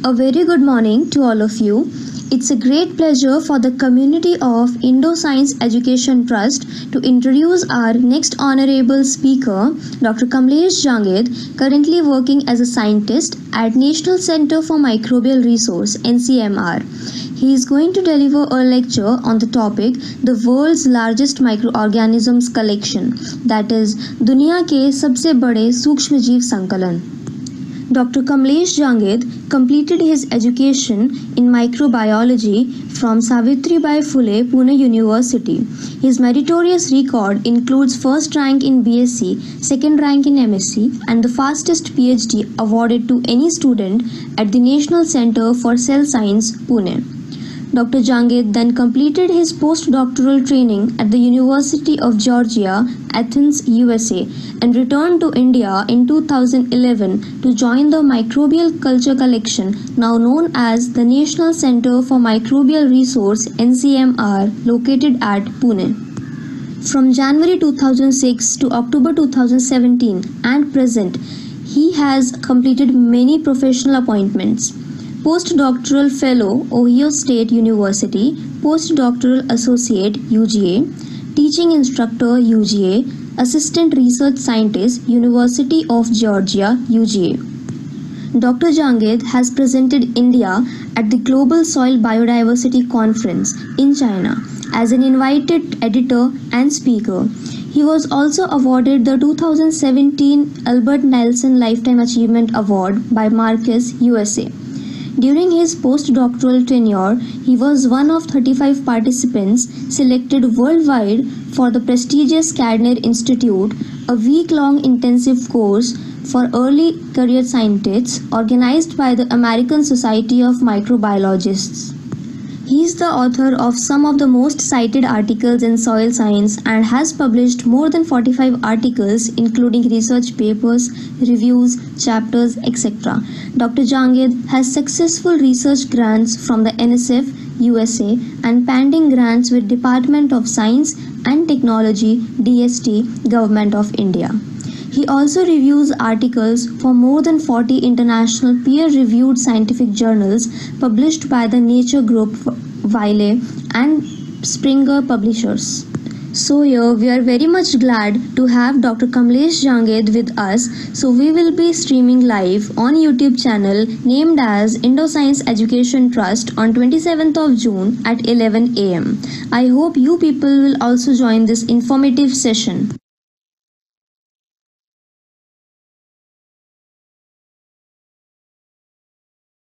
A very good morning to all of you. It's a great pleasure for the community of Indo-Science Education Trust to introduce our next honorable speaker, Dr. Kamlesh Jangid, currently working as a scientist at National Center for Microbial Resource (NCMR). He is going to deliver a lecture on the topic the world's largest microorganisms collection, that is दुनिया के सबसे बड़े सूक्ष्मजीव संकलन. Dr. Kamlesh Jangid completed his education in microbiology from Savitribai Phule Pune University. His meritorious record includes first rank in BSc, second rank in MSc, and the fastest PhD awarded to any student at the National Center for Cell Science, Pune. Dr. Jangid then completed his postdoctoral training at the University of Georgia, Athens, USA, and returned to India in 2011 to join the Microbial Culture Collection, now known as the National Center for Microbial Resource (NCMR), located at Pune. From January 2006 to October 2017 and present, he has completed many professional appointments. Postdoctoral Fellow, Ohio State University, Postdoctoral Associate, UGA, Teaching Instructor, UGA, Assistant Research Scientist, University of Georgia, UGA. Dr. Jangid has presented India at the Global Soil Biodiversity Conference in China as an invited editor and speaker. He was also awarded the 2017 Albert Nelson Lifetime Achievement Award by Marcus, USA. During his postdoctoral tenure, he was one of 35 participants selected worldwide for the prestigious Kadner Institute, a week-long intensive course for early career scientists organized by the American Society of Microbiologists. He is the author of some of the most cited articles in soil science and has published more than 45 articles including research papers, reviews, chapters, etc. Dr. Jangid has successful research grants from the NSF, USA and pending grants with Department of Science and Technology, DST, Government of India. He also reviews articles for more than 40 international peer-reviewed scientific journals published by the Nature Group, Wiley and Springer Publishers. So here we are very much glad to have Dr. Kamlesh Jangid with us. So we will be streaming live on YouTube channel named as Indo-Science Education Trust on 27th of June at 11 am. I hope you people will also join this informative session.